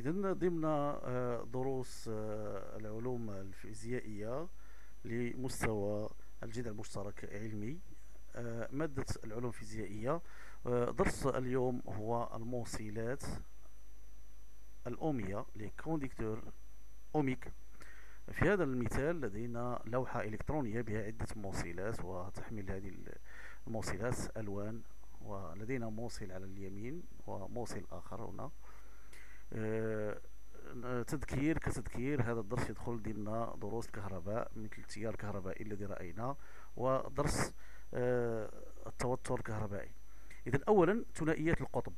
إذن ضمن دروس العلوم الفيزيائية لمستوى الجذع المشترك علمي، مادة العلوم الفيزيائية. درس اليوم هو الموصلات الأومية لكونديكتور أوميك. في هذا المثال لدينا لوحة إلكترونية بها عدة موصلات، وتحمل هذه الموصلات ألوان، ولدينا موصل على اليمين وموصل آخر هنا. آه، تذكير كتذكير، هذا الدرس يدخل ضمن دروس الكهرباء مثل التيار الكهربائي الذي رأينا، ودرس التوتر الكهربائي. إذا أولا ثنائيات القطب.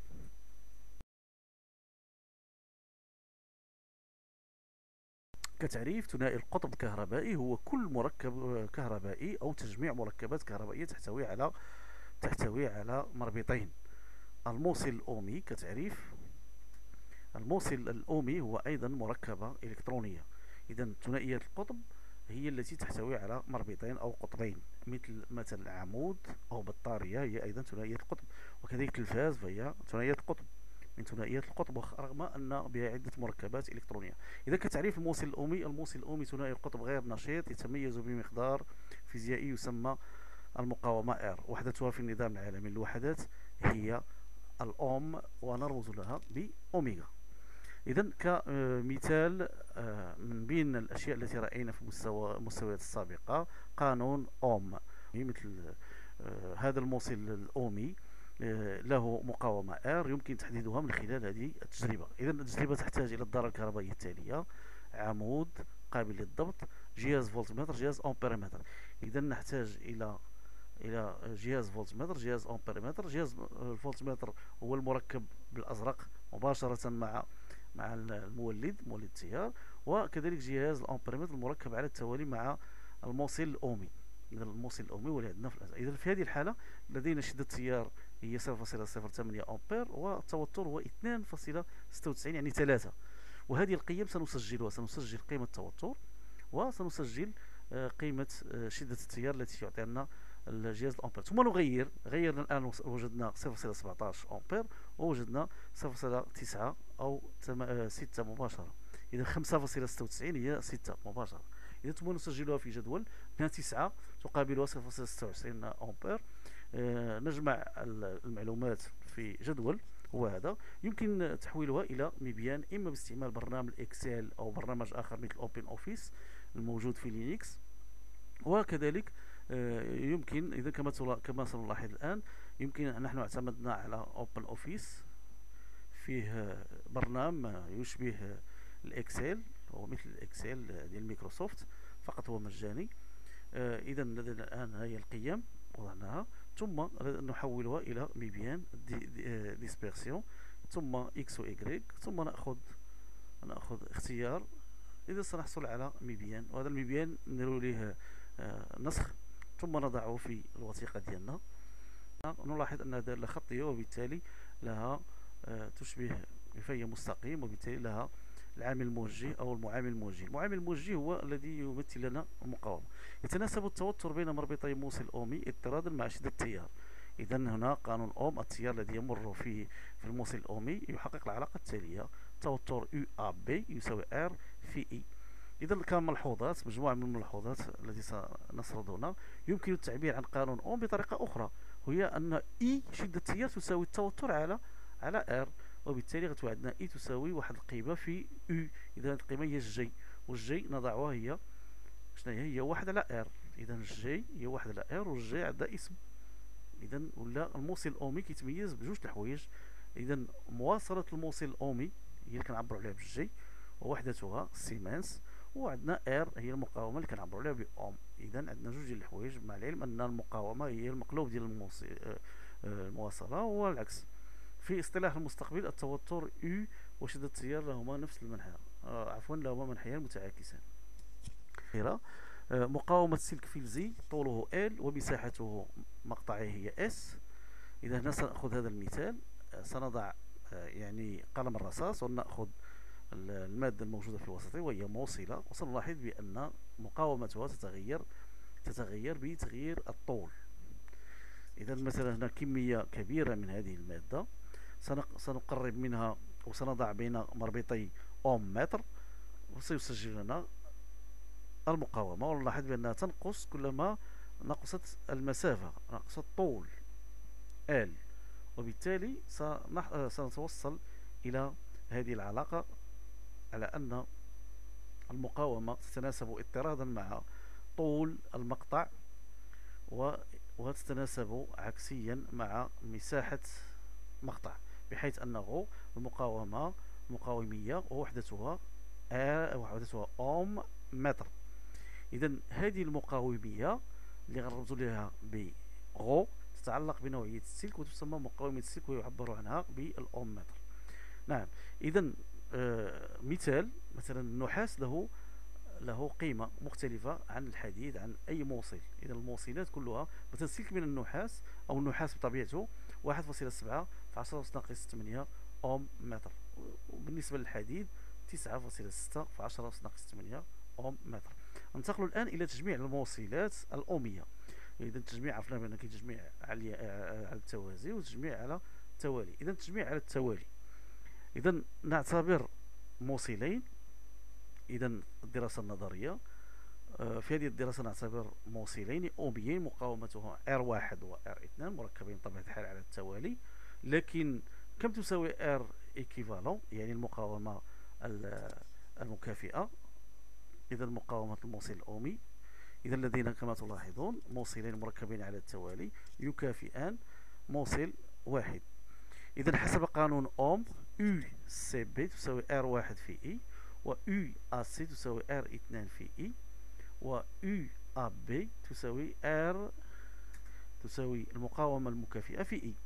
كتعريف، ثنائي القطب الكهربائي هو كل مركب كهربائي أو تجميع مركبات كهربائية تحتوي على مربطين. الموصل الأومي كتعريف، الموصل الأومي هو أيضا مركبة إلكترونية. إذا ثنائية القطب هي التي تحتوي على مربطين أو قطبين، مثل عمود أو بطارية هي أيضا ثنائية القطب، وكذلك تلفاز فهي ثنائية القطب، من ثنائية القطب، رغم أن بها عدة مركبات إلكترونية. إذا كتعريف الموصل الأومي، الموصل الأومي ثنائي القطب غير نشيط، يتميز بمقدار فيزيائي يسمى المقاومة R، وحدتها في النظام العالمي للوحدات هي الأوم، ونرمز لها بأوميغا. إذا كمثال من بين الأشياء التي رأينا في المستويات السابقة، قانون أوم، مثل هذا الموصل الأومي له مقاومة R، يمكن تحديدها من خلال هذه التجربة. إذا التجربة تحتاج إلى الدارة الكهربائية التالية: عمود قابل للضبط، جهاز فولتمتر، جهاز أمبيرمتر. إذا نحتاج إلى جهاز فولتمتر، جهاز أمبيرمتر. جهاز الفولتمتر هو المركب بالأزرق مباشرة مع المولد، مولد التيار، وكذلك جهاز الأمبيرمتر المركب على التوالي مع الموصل الأومي. إذا الموصل الأومي هو اللي عندنا في الأساس. إذا في هذه الحالة لدينا شدة التيار هي 0.08 أمبير، والتوتر هو 2.96 يعني 3. وهذه القيم سنسجلها، سنسجل قيمة التوتر، وسنسجل قيمة شدة التيار التي يعطي لنا الجهاز الأمبير. ثم غيرنا الآن، وجدنا 0.17 أمبير، ووجدنا 0.9 أو 6 مباشرة. إذا 5.96 هي 6 مباشرة. إذا ثم نسجلها في جدول، هنا 9 تقابلها 0.26 أمبير. نجمع المعلومات في جدول هو هذا، يمكن تحويلها إلى ميبيان إما باستعمال برنامج الإكسل أو برنامج آخر مثل أوبن أوفيس الموجود في لينكس. وكذلك يمكن، إذا كما سنلاحظ الآن، يمكن نحن اعتمدنا على أوبن أوفيس، فيه برنامج يشبه الإكسل، هو مثل الإكسل ديال مايكروسوفت، فقط هو مجاني. إذا لدينا الآن هي القيم وضعناها، ثم نحولها إلى ميبيان ديسبيرسيون، ثم إكس و إيكغيك، ثم نأخذ اختيار. إذا سنحصل على ميبيان، وهذا الميبيان نديرو ليه نسخ، ثم نضعه في الوثيقة ديالنا. نلاحظ أنها دالة خطية، وبالتالي لها تشبه، فهي مستقيم، وبالتالي لها العامل الموجه أو المعامل الموجه. المعامل الموجه هو الذي يمثل لنا المقاومة. يتناسب التوتر بين مربطي موصل أومي اضطرادا مع شدة التيار. إذا هنا قانون أوم، التيار الذي يمر في الموصل الأومي يحقق العلاقة التالية: توتر يو أ بي يساوي R في إي. إذا كان ملحوظات، مجموعة من الملحوظات التي سنسرد هنا. يمكن التعبير عن قانون أوم بطريقة أخرى، وهي أن إي شدة التيار تساوي التوتر على R، وبالتالي غتولي عندنا إي تساوي واحد القيمة في يو. إذا القيمة هي الجي، والجي نضعها هي شنو هي 1 على R. إذا الجي هي 1 على R، والجي عندها اسم. إذا ولا الموصل الأومي كيتميز بجوج الحوايج. إذا مواصلة الموصل الأومي هي اللي كنعبروا عليها بالجي، ووحدتها سيمنس، وعندنا ار هي المقاومه اللي كنعبروا عليها باوم. اذا عندنا جوج ديال الحوايج، مع العلم ان المقاومه هي المقلوب ديال المواصله، والعكس. في اصطلاح المستقبل، التوتر يو وشده التيار لهما نفس المنحى، عفوا لهما منحيان متعاكسان. مقاومه سلك فلزي طوله ال ومساحته مقطعيه هي اس. اذا هنا سناخذ هذا المثال، سنضع يعني قلم الرصاص، ونأخذ المادة الموجودة في الوسط وهي موصلة، وسنلاحظ بأن مقاومتها تتغير بتغيير الطول. إذا مثلا هنا كمية كبيرة من هذه المادة، سنقرب منها وسنضع بين مربطي أوم متر، وسيسجل لنا المقاومة، ونلاحظ بأنها تنقص كلما نقصت المسافة، نقص الطول L، وبالتالي سنتوصل إلى هذه العلاقة على أن المقاومة تتناسب اضطرادا مع طول المقطع، وتتناسب عكسيا مع مساحة مقطع، بحيث أنه المقاومية وحدتها أوم متر. إذا هذه المقاومية اللي غنرمز لها ب غو تتعلق بنوعية السلك وتسمى مقاومة السلك، ويعبر عنها بالأوم متر. نعم. إذا مثال، مثلا النحاس له قيمة مختلفة عن الحديد، عن أي موصل. إذا الموصلات كلها، مثلا سلك من النحاس أو النحاس بطبيعته 1.7 في 10 ناقص 8 أوم متر، وبالنسبة للحديد 9.6 في 10 ناقص 8 أوم متر. ننتقل الآن إلى تجميع الموصلات الأومية. إذا التجميع عرفنا بأن كاين تجميع على التوازي وتجميع على التوالي. إذا التجميع على التوالي، إذا نعتبر موصلين. إذا الدراسة النظرية، في هذه الدراسة نعتبر موصلين أوميين مقاومتها R1 و R2 مركبين بطبيعة الحال على التوالي، لكن كم تساوي R equivalent، يعني المقاومة المكافئة. إذا مقاومة الموصل الأومي، إذا الذين كما تلاحظون موصلين مركبين على التوالي يكافئان موصل واحد. إذا حسب قانون أوم، UCB تساوي R1 في E، و UAC تساوي R2 في E، و UAB تساوي المقاومة المكافئة في E.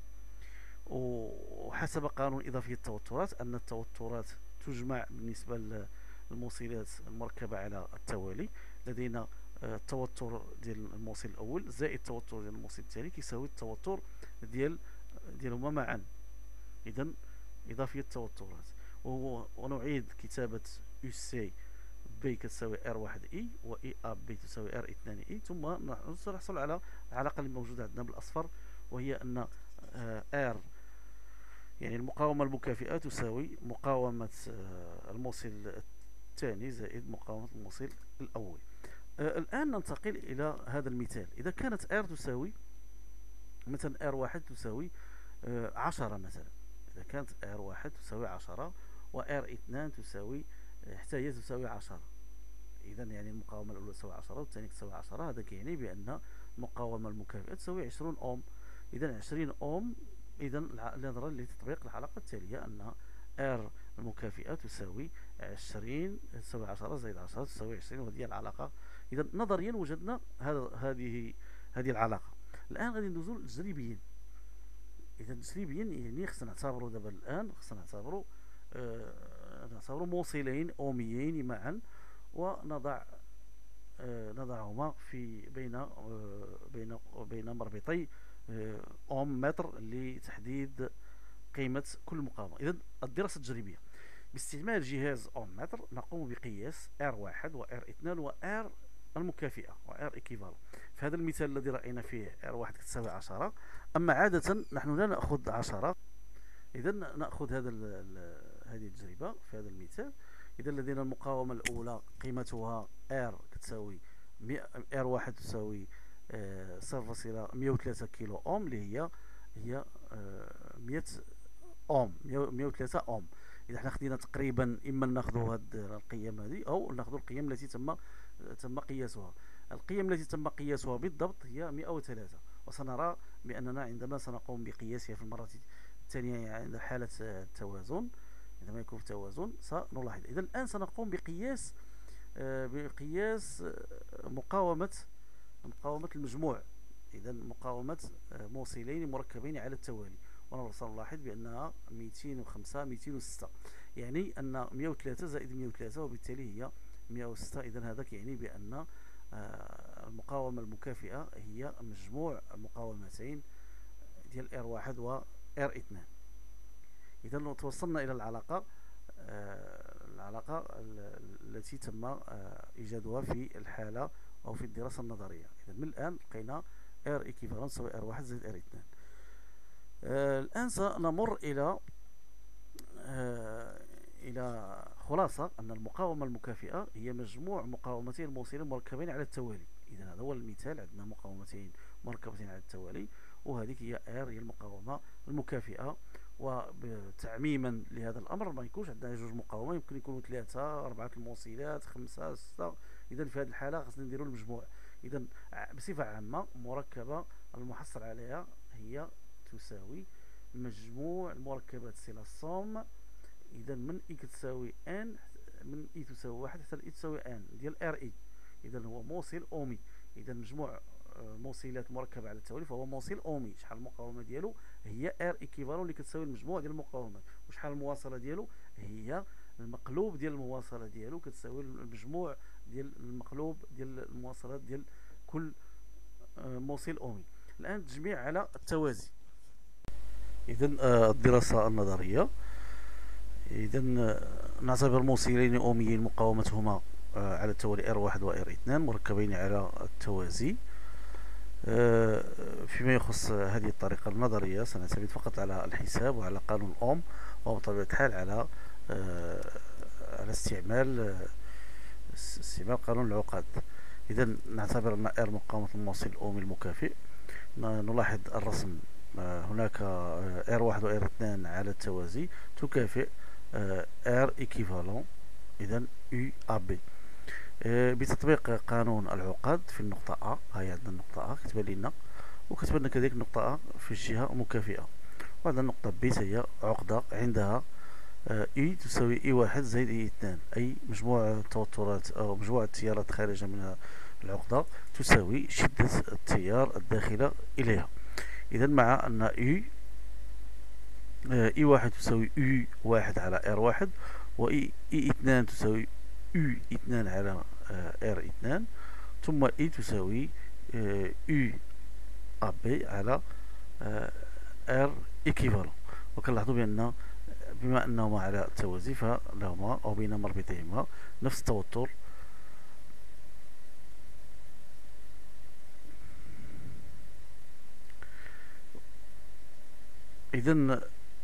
وحسب قانون إضافية التوترات، أن التوترات تجمع بالنسبة للموصلات المركبة على التوالي. لدينا التوتر ديال الموصل الأول زائد التوتر ديال الموصل الثاني كيساوي التوتر ديالهما معا. إذا إضافية التوترات، ونعيد كتابة UC B كتساوي R1 E، و EAB تساوي R2 E، ثم نحصل على العلاقة اللي موجودة عندنا بالأصفر، وهي أن R يعني المقاومة المكافئة تساوي مقاومة الموصل الثاني زائد مقاومة الموصل الأول. الآن ننتقل إلى هذا المثال. إذا كانت R تساوي مثلا R1 تساوي 10 مثلا، إذا كانت R1 تساوي 10 و R2 تساوي حتى هي تساوي 10، إذا يعني المقاومة الأولى تساوي 10 والثانية تساوي 10، هذا كيعني بأن المقاومة المكافئة تساوي 20 أوم. إذا 20 أوم، إذا نظرا لتطبيق العلاقة التالية أن R المكافئة تساوي 20 تساوي 10 زائد 10 تساوي 20، وهذه العلاقة. إذا نظريا وجدنا هذه العلاقة. الآن غادي ندوزو تجريبيا. إذا تجريبيا يعني خصنا نعتبروا دابا الآن خصنا نعتبروا موصلين أوميين معا، نضعهما في بين مربطي أوم متر لتحديد قيمة كل مقاومة. إذا الدراسة التجريبية باستعمال جهاز أوم متر نقوم بقياس R1 و R2 و R المكافئة و R equivalent. في هذا المثال الذي رأينا فيه R1 تساوي 10، أما عادة نحن لا نأخذ 10. إذا نأخذ هذه التجربة في هذا المثال. إذا لدينا المقاومة الأولى قيمتها R تساوي R1 تساوي 0.103 كيلو أوم، اللي هي 100 أوم، 103 أوم. إذا حنا خدينا تقريبا إما ناخذوا هاد القيم هذه أو ناخذوا القيم التي تم قياسها. القيم التي تم قياسها بالضبط هي 103، وسنرى بأننا عندما سنقوم بقياسها في المرة الثانية عند حالة التوازن، عندما يكون في توازن سنلاحظ. إذا الآن سنقوم بقياس مقاومة المجموع. إذا مقاومة موصلين مركبين على التوالي، وسنلاحظ بأنها 205 206، يعني أن 103 زائد 103 وبالتالي هي 106. إذا هذا يعني بأن المقاومة المكافئة هي مجموع المقاومتين ديال R1 و R2. إذا توصلنا إلى العلاقة التي تم إيجادها في الحالة أو في الدراسة النظرية. إذا من الآن لقينا R equivalent تساوي R1 زائد R2. الآن سنمر إلى إلى خلاصة أن المقاومة المكافئة هي مجموع مقاومتين الموصلين مركبين على التوالي. إذا هذا هو المثال، عندنا مقاومتين مركبتين على التوالي، وهذيك هي R، هي المقاومة المكافئة. وتعميما لهذا الأمر ما يكونش عندنا جوج مقاومة، يمكن يكونوا ثلاثة، أربعة الموصلات، خمسة، ستة. إذا في هذه الحالة خصنا نديروا المجموع. إذا بصفة عامة مركبة المحصل عليها هي تساوي مجموع المركبات سي صوم. اذا من اي كتساوي ان، من اي تساوي واحد حتى اي تساوي ان ديال ار اي. اذا هو موصل اومي. اذا مجموع موصلات مركبه على التوالي فهو موصل اومي. شحال المقاومه ديالو؟ هي ار ايكيفالون اللي كتساوي المجموع ديال المقاومات. وشحال المواصله ديالو؟ هي المقلوب ديال المواصله ديالو كتساوي المجموع ديال المقلوب ديال المواصلات ديال كل موصل اومي. الان التجميع على التوازي. اذا الدراسه النظريه، إذا نعتبر الموصلين أوميين مقاومتهما على التوالي R1 و R2 مركبين على التوازي. فيما يخص هذه الطريقة النظرية سنعتمد فقط على الحساب وعلى قانون أوم، وبطبيعة الحال على استعمال قانون العقد. إذا نعتبر أن R مقاومة الموصل الأومي المكافئ. نلاحظ الرسم، هناك R1 و R2 على التوازي تكافئ R équivalent، إذا U AB. بتطبيق قانون العقد في النقطة A، هاي عندنا النقطة A كتبان لنا، وكتبان لنا كذلك النقطة A في الجهة مكافئة. وعندنا النقطة B هي عقدة عندها E تساوي E1 زائد E2، أي مجموع التوترات أو مجموع التيارات الخارجة من العقدة تساوي شدة التيار الداخلة إليها. إذا مع أن E1 تساوي U1 على R1، و E2 تساوي U2 على R2، ثم E تساوي UAB على R إيكيفالون. وكنلاحظوا بأن بما أنهما على التوازي فلهما أو بين مربطيهما نفس التوتر. إذا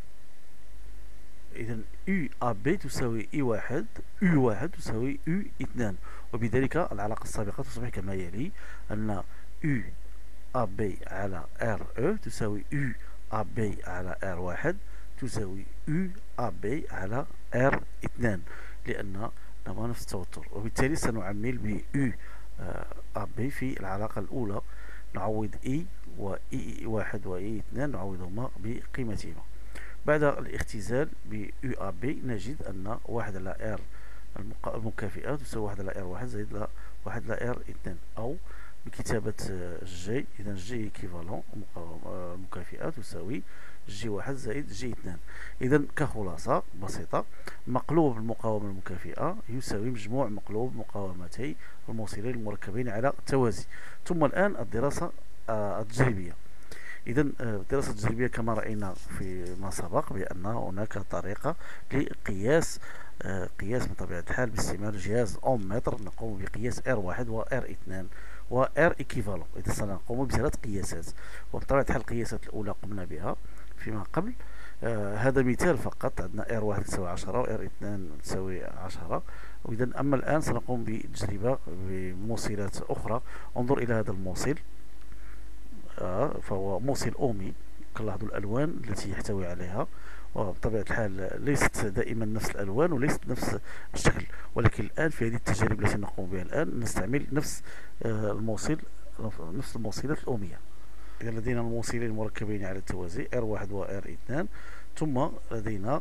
UAB تساوي E1، U1 تساوي U2، وبذلك العلاقة السابقة تصبح كما يلي: أن UAB على RE تساوي UAB على R1 تساوي UAB على R2، لأن لهما نفس التوتر. وبالتالي سنعمل ب UAB في العلاقة الأولى، نعوض E و E1 و E2 نعوضهما بقيمتهما. بعد الاختزال ب UAB نجد أن 1 على R المكافئة تساوي 1 على R1 زائد 1 على R2، أو بكتابة جي. إذا جي إيكيفالون المكافئة تساوي G1 زائد G2. إذا كخلاصة بسيطة، مقلوب المقاومة المكافئة يساوي مجموع مقلوب مقاومتي الموصلين المركبين على التوازي. ثم الآن الدراسة التجريبية. إذا الدراسة التجريبية كما رأينا فيما سبق بأن هناك طريقة لقياس قياس بطبيعة الحال باستعمال جهاز أوم متر. نقوم بقياس R1 و R2 و R إيكيفالون. إذا سنقوم بثلاث قياسات، وبطبيعة الحال القياسات الأولى قمنا بها فيما قبل. هذا مثال فقط، عندنا R1 تساوي 10 و R2 تساوي 10. وإذا أما الآن سنقوم بتجربة بموصلات أخرى. انظر إلى هذا الموصل، فهو موصل أومي. كنلاحظوا الألوان التي يحتوي عليها، وبطبيعة الحال ليست دائما نفس الألوان وليست نفس الشكل، ولكن الآن في هذه التجارب التي نقوم بها الآن نستعمل نفس نفس الموصلات الأومية. إذا لدينا الموصلين المركبين على التوازي R1 و R2، ثم لدينا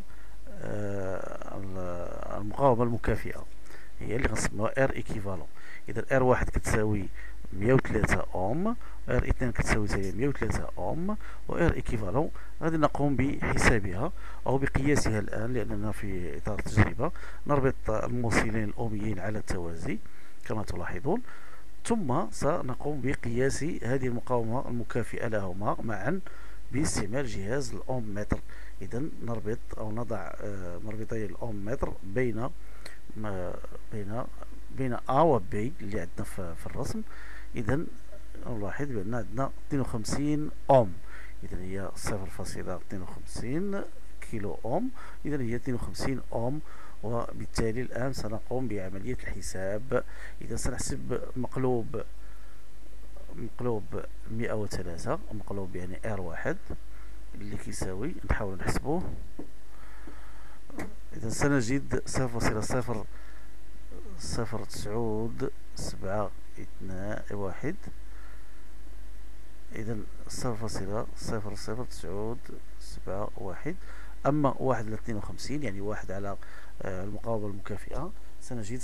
المقاومة المكافئة هي اللي غنسميوها R إيكيفالون. إذا R1 كتساوي 103 أوم، R2 كتساوي 103 أوم، و R إيكيفالون غادي نقوم بحسابها أو بقياسها الآن، لأننا في إطار التجربة نربط الموصلين الأوميين على التوازي كما تلاحظون، ثم سنقوم بقياس هذه المقاومة المكافئة لهما معا باستعمال جهاز الأوم متر. إذا نربط أو نضع مربطي الأوم متر بين A و B اللي عندنا في الرسم. إذا نلاحظ بأن عندنا 52 أوم، إذا هي 0.52 كيلو أوم، إذا هي 52 أوم. وبالتالي الآن سنقوم بعملية الحساب. إذا سنحسب مقلوب 103 مقلوب يعني R1 اللي كيساوي، نحاول نحسبوه. إذا سنجد 0.00971. إذا 0.00971. أما 1 على 52 يعني 1 على المقاومة المكافئة، سنجد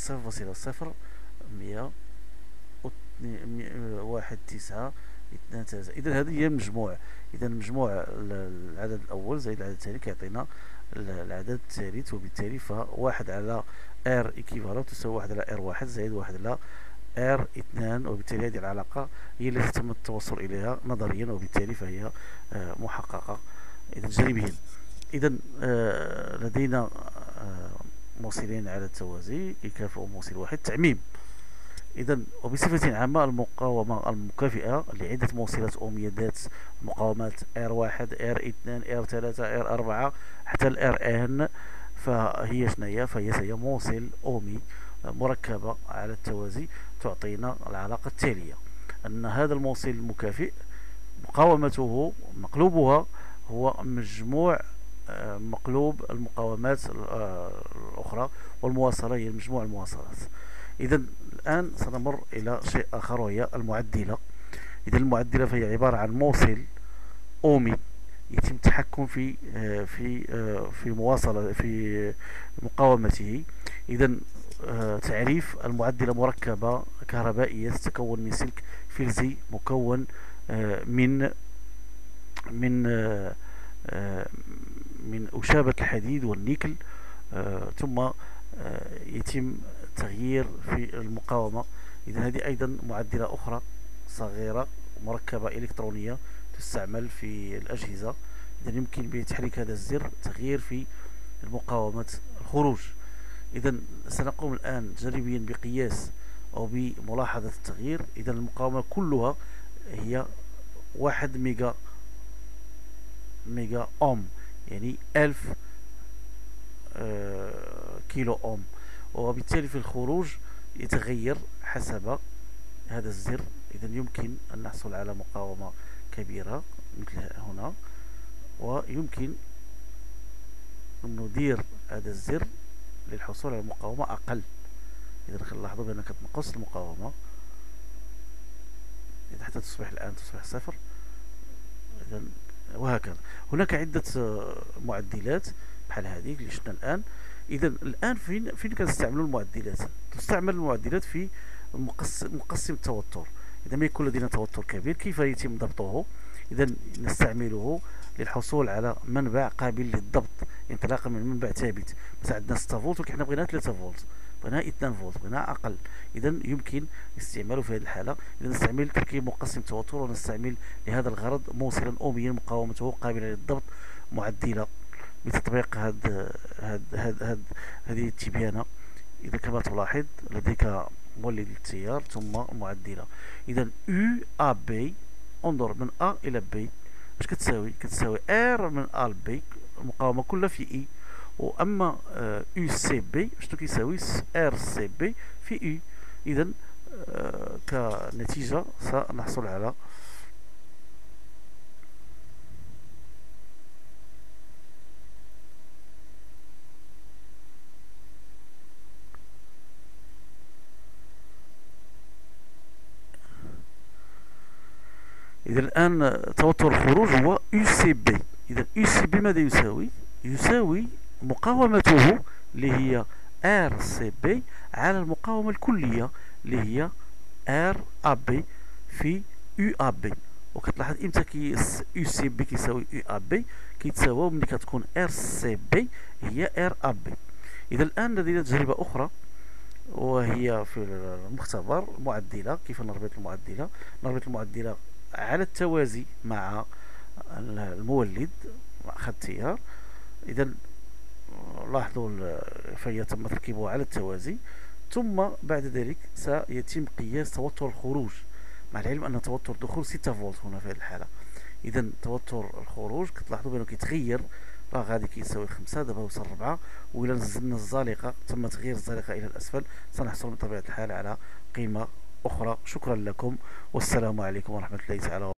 0.00192. إذا هذه هي المجموع. إذا مجموع العدد الأول زائد العدد الثاني كيعطينا العدد الثالث، وبالتالي فواحد على R إيكيفالون تساوي 1 على R1 زائد 1 على R2، وبالتالي هذه العلاقة هي التي تم التوصل إليها نظريا، وبالتالي فهي محققة إذا جانبيا. إذا لدينا موصلين على التوازي يكافئ موصل واحد. تعميم. إذا وبصفة عامة المقاومة المكافئة لعدة موصلات أومية ذات مقاومات R1 R2 R3 R4 حتى ال Rn، فهي شنية؟ فهي موصل أومي مركبة على التوازي تعطينا العلاقة التالية: أن هذا الموصل المكافئ مقاومته مقلوبها هو مجموع مقلوب المقاومات الأخرى، والمواصلة هي مجموع المواصلات. إذا الآن سنمر إلى شيء آخر وهي المعدلة. إذا المعدلة فهي عبارة عن موصل أومي يتم التحكم في مواصلة في مقاومته. إذا تعريف المعدلة: مركبة كهربائية تتكون من سلك فلزي مكون من من من أشابة الحديد والنيكل، ثم يتم تغيير في المقاومة. إذا هذه أيضا معدلة أخرى صغيرة مركبة إلكترونية تستعمل في الأجهزة. إذا يمكن بتحريك هذا الزر تغيير في المقاومة الخروج. إذا سنقوم الآن جانبيا بقياس أو بملاحظة التغيير. إذا المقاومة كلها هي 1 ميجا أوم، يعني 1000 كيلو أوم، وبالتالي في الخروج يتغير حسب هذا الزر. إذا يمكن أن نحصل على مقاومة كبيرة مثل هنا، ويمكن أن ندير هذا الزر للحصول على مقاومة أقل. إذا نلاحظوا بأنها كتنقص المقاومة إذا حتى تصبح صفر. إذا وهكذا هناك عدة معدلات بحال هذه اللي شفنا الآن. إذا الآن فين كنستعملوا المعدلات؟ تستعمل المعدلات في مقسم التوتر. إذا ما يكون لدينا توتر كبير كيف يتم ضبطه؟ إذا نستعمله للحصول على منبع قابل للضبط انطلاقا من منبع ثابت. مثلا عندنا 6 فولت ولكن حنا بغينا 3 فولت، بغينا 2 فولت، بغينا أقل. إذا يمكن استعماله في هذه الحالة. إذا نستعمل تركيب مقسم توتر، ونستعمل لهذا الغرض موصلا أوميا مقاومته قابلة للضبط معدلة بتطبيق هذه التبيانة. إذا كما تلاحظ لديك مولد التيار ثم معدلة. إذا U A B، انظر من A إلى B اش كتساوي R من A ل B، المقاومة كلها في E. وأما U C B شنو كيساوي؟ R C B في U. إذا كنتيجة سنحصل على إذا الآن توتر الخروج هو UCB. إذا UCB ماذا يساوي مقاومته اللي هي RCB على المقاومة الكلية اللي هي RAB في UAB. وكتلاحظ امتى UCB كيساوي UAB؟ كيتساوى ملي كتكون RCB هي RAB. إذا الآن لدينا تجربة أخرى وهي في المختبر المعدلة. كيف نربط المعدلة على التوازي مع المولد مع خط التيار. إذا لاحظوا فهي تم تركيبها على التوازي، ثم بعد ذلك سيتم قياس توتر الخروج، مع العلم أن توتر الدخول 6 فولت هنا في هذه الحالة. إذا توتر الخروج كتلاحظوا بأنه كيتغير راه غادي كيساوي 5، دابا وصل 4. وإلا نزلنا الزالقة، تم تغيير الزالقة إلى الأسفل، سنحصل بطبيعة الحال على قيمة أخرى. شكرا لكم، والسلام عليكم ورحمة الله تعالى.